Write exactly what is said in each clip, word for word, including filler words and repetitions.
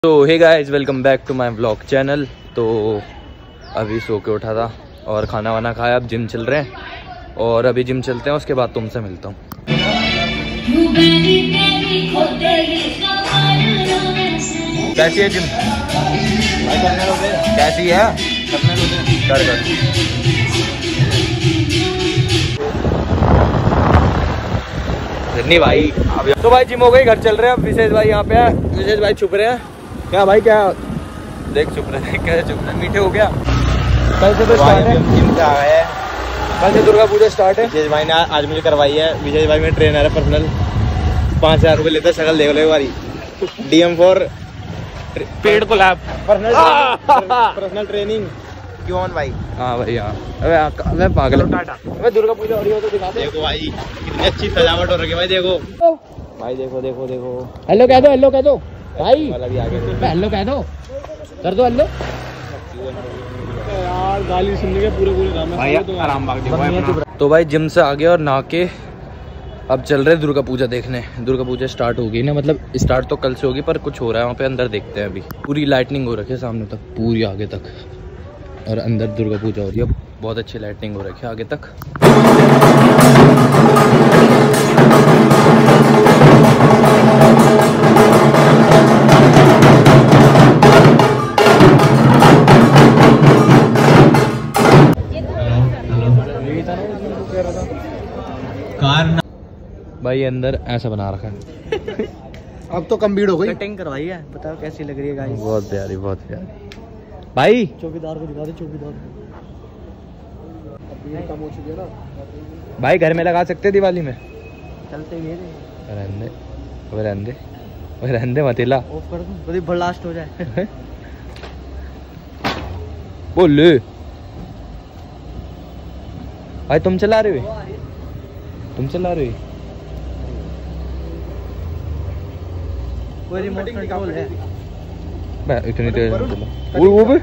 तो hey guys, welcome back to my vlog channel. तो अभी सो के उठा था और खाना वाना खाया, अब जिम चल रहे हैं और अभी जिम चलते हैं, उसके बाद तुमसे मिलता हूँ। कैसी है जिम? कैसी है? कर कर नहीं भाई। तो भाई जिम हो गई, घर चल रहे हैं। अब विशेष भाई यहाँ पे है। विशेष भाई छुप रहे हैं। क्या भाई क्या देख चुप रहे हैं, कैसे चुप रहे हैं? मीठे हो गया। कल से तो स्टार्ट है, जिम से आ गए हैं। कल से दुर्गा पूजा स्टार्ट है। विशेष भाई ने आज मुझे करवाई है। विशेष भाई में ट्रेनर है पर्सनल, पाँच हजार रुपये लेते हैं। शकल देख लो एक बारी। DM for paid collab, personal personal training. क्यों भाई? हाँ भाई हाँ। अबे अबे पागल है। अबे दुर्गा पूजा हो रही हो तो दिखा दे। देखो भाई कितनी अच्छी सजावट हो रही है भाई। देखो भाई, देखो देखो देखो। हेलो कह दो, हेलो कह दो भाई। वाला भी आगे हेलो कह दो, कर दो हेलो। यार गाली सुनने के पूरे पूरे काम भाई, आराम भाग दे। तो भाई जिम से आ गए और नहा के अब चल रहे दुर्गा पूजा देखने। दुर्गा पूजा स्टार्ट हो गई ना, मतलब स्टार्ट तो कल से होगी पर कुछ हो रहा है वहाँ पे। अंदर देखते हैं। अभी पूरी लाइटनिंग हो रखी है सामने तक, पूरी आगे तक, और अंदर दुर्गा पूजा हो रही है। बहुत अच्छी लाइटिंग हो रखी है आगे तक। भाई अंदर ऐसा बना रखा है। अब तो कम भीड़ हो गई। कटिंग करवाई है, बताओ कैसी लग रही है गाइस? बहुत प्यारी, बहुत प्यारी भाई। चौकीदार को दिखा दे, चौकीदार कम हो चुकी है ना भाई। घर में लगा सकते हैं दिवाली में। चलते ही रहने दे, रहने दे, रहने दे, मतीला ऑफ कर दूं, बड़ी ब्लास्ट हो जाए। बोल ले भाई। तुम चला रहे हो? तुम चला रहे हो? कोई रिमोट कंट्रोल है? मैं इतनी तेज नहीं चला। वो वो भी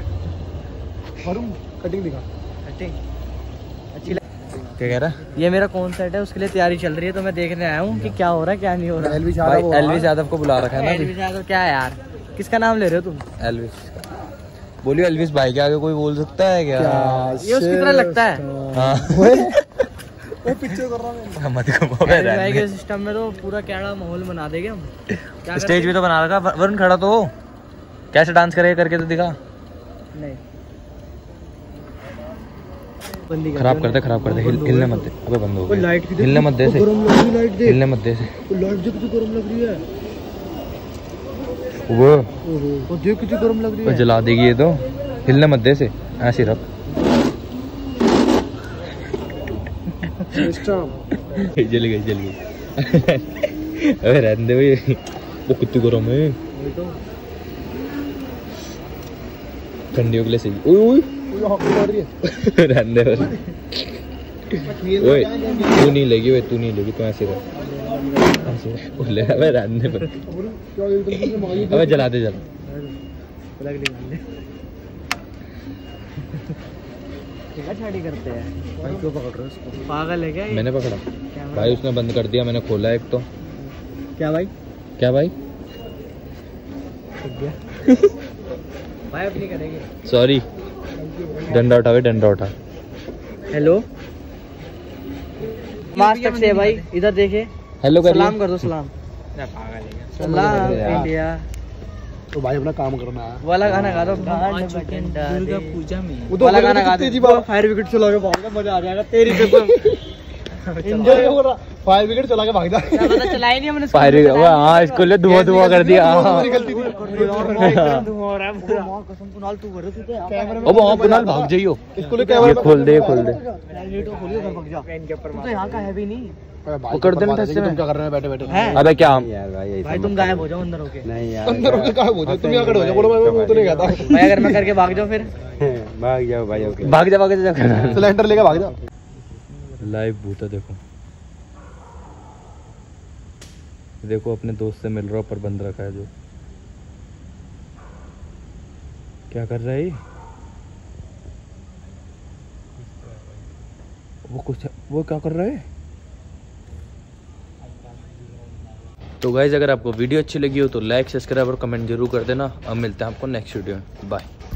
कटिंग दिखा। कटिंग अच्छी लग... क्या कह रहा है? ये मेरा कॉन्सर्ट है, उसके लिए तैयारी चल रही है, तो मैं देखने आया हूँ कि क्या हो रहा है क्या नहीं हो रहा है। एलविस यादव, एलविस यादव को बुला रखा है ना। एलविस यादव क्या है यार? किसका नाम ले रहे हो तुम? एलविस बोलियो। एलविस भाई के आगे कोई बोल सकता है क्या? ये उसकी तरह लगता है। हाँ वो पिक्चर कर रहा हूं मत भाई के सिस्टम में तो पूरा कैड़ा माहौल बना देंगे हम। स्टेज भी तो बना रखा। वरुण खड़ा तो हो, कैसे डांस करेगा करके तो दिखा। नहीं खराब करते खराब करते हिल, हिलने मत दे। अबे बंद हो गया। हिलने मत दे से, हिलने मत दे से। लाइट देख कितनी गरम लग रही है। वो वो देख कितनी गरम लग रही है। जला देगी ये तो। हिलने मत दे से, ऐसे रख। जल गई जल गई। अबे रहने दे भाई, वो कितनी गरम है। ठंडियों के लिए सही। ओए ओए रहने दे। ओए तू नहीं लगी, ओए तू नहीं लगी, तू ऐसे रह, ऐसे बोले। अबे रहने दे, अबे जला दे जल। छाड़ी करते हैं भाई। क्यों पकड़ रहे हो उसको? पागल है क्या ये? मैंने पकड़ा भाई, उसने बंद कर दिया, मैंने खोला एक तो। क्या भाई? क्या भाई? भाई अब नहीं करेंगे। सॉरी, डंडा उठा भाई, डंडा उठा। हेलो मास्टर से भाई, इधर देखे। हेलो करिए, सलाम कर दो। सलाम सलाम इंडिया। तो भाई अपना काम करना है। वाला गाना गा दो। दुर्गा पूजा में वाला गाना गा दो। फायर विकेट चला के भाग जा, मजा आ जाएगा तेरी पे। एंजॉय हो रहा। फायर विकेट चला के भाग जा। पता चला ही नहीं हमने। फायर विकेट, हां इसको ले धुआं धुआं कर दिया। हां धुआं हो रहा है पूरा। कसम कुणाल तू कर रहे थे कैमरा में। अब हां कुणाल भाग जाइयो। इसको ले कैमरा खोल दे, खोल दे। लाइट खोलियो, घर भाग जा। पेन के ऊपर तो यहां का है भी नहीं। पकड़ देना था। तुम क्या कर रहे हो बैठे बैठे? अबे क्या यार भाई, भाई तुम गायब हो जाओ अंदर होके। नहीं यार अंदर होके गायब हो जाओ। तुम यहां खड़े हो जाओ। बोलो मैं तो नहीं कहता भाई। अगर मैं करके भाग जाओ फिर? भाग जाओ भाई। ओके भाग जा, भाग जा, सिलेंडर लेके भाग जा। लाइव भूत है देखो, देखो अपने दोस्त से मिल रहा पर बंद रखा है जो। क्या कर रहा है वो? कुछ वो क्या कर रहा है? तो गाइस अगर आपको वीडियो अच्छी लगी हो तो लाइक सब्सक्राइब और कमेंट जरूर कर देना। अब मिलते हैं आपको नेक्स्ट वीडियो में। बाय।